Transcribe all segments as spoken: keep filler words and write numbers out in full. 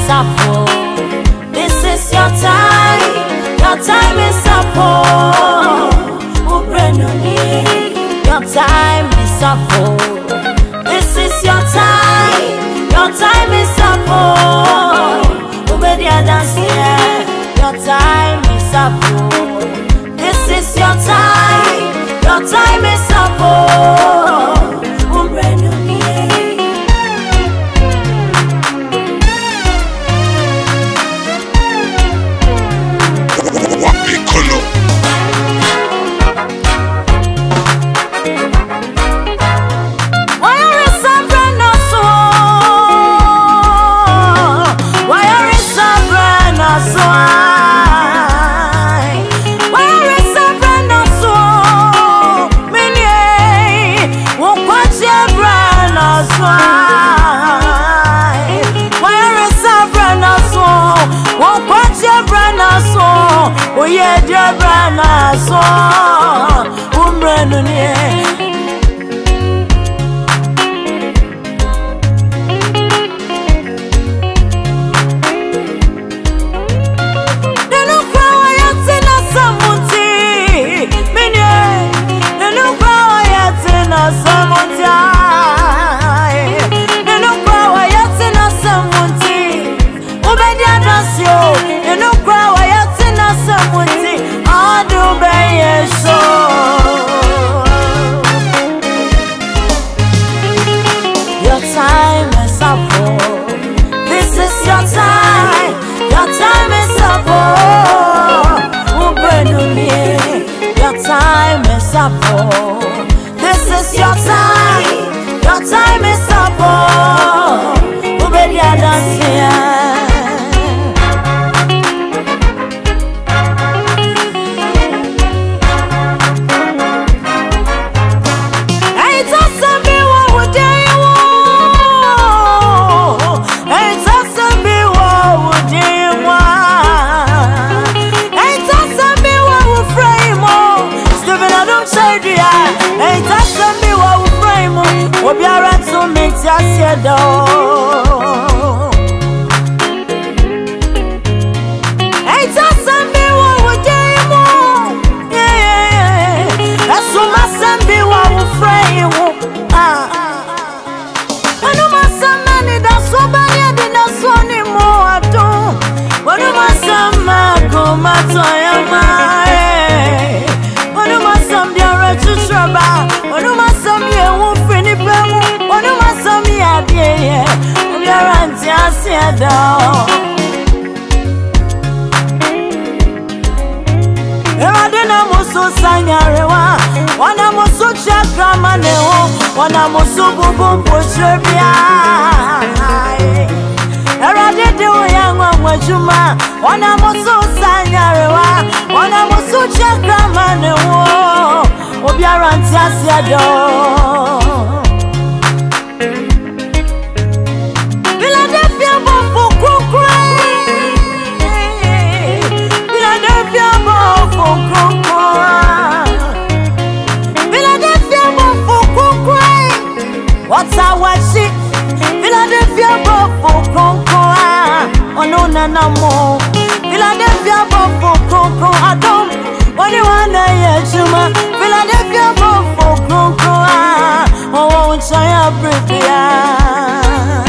up. This is your time. Your time is up. Your time is up. This is your time. Your time is up. Your time is up. This is your time. Your time is up. Oh yeah, dear brother, so umbrella. This is your time. Your time is up. Oh, baby, I dance here. Obiara to meet your door. Ain't that something what would do? Yeah, yeah, yeah. That's what my son be what will frame. Ah, when my son money, that's so bad, I didn't so anymore. I don't. When my son go, my toyama. When my son be a rich trouble. When my son be a wolf. One of my son, yeah, yeah, we are auntie, I see a dog. I didn't know so sanyarewa. One of my so check grandma, one of my so boom push your behind. I did the young one with you, ma. One of my so sanyarewa. One of my so check grandma, we are auntie, I see a dog. What's our shit? Philadelphia for Concoa. Oh no, no, no more. Philadelphia for Concoa. I don't want you want to hear Juma. Philadelphia for Concoa. Oh, won't I prepare?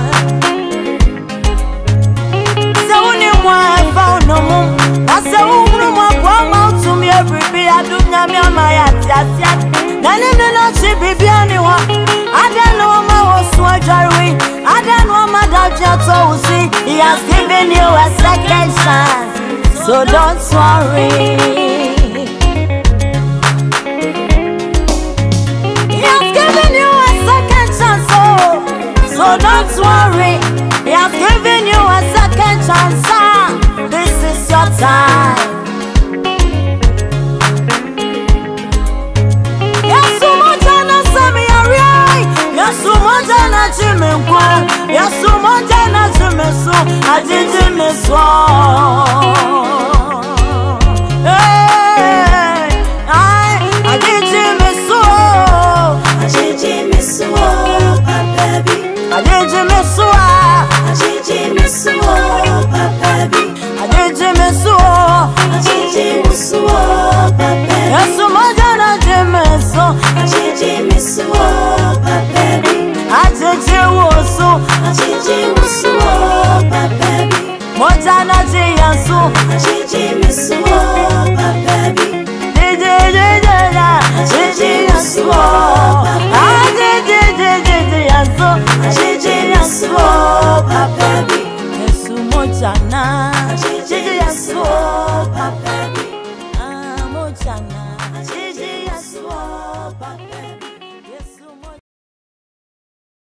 So only one I found no more. I said, oh, no more. Come out to me every day. I do not know my ass. None of the not she be anyone. I don't know my was surgery. I don't know my doctor to see. He has given you a second chance, so don't worry. He has given you a second chance, so, so don't worry. He has given you a second chance, son. This is your time. Yes, so much I didn't miss one.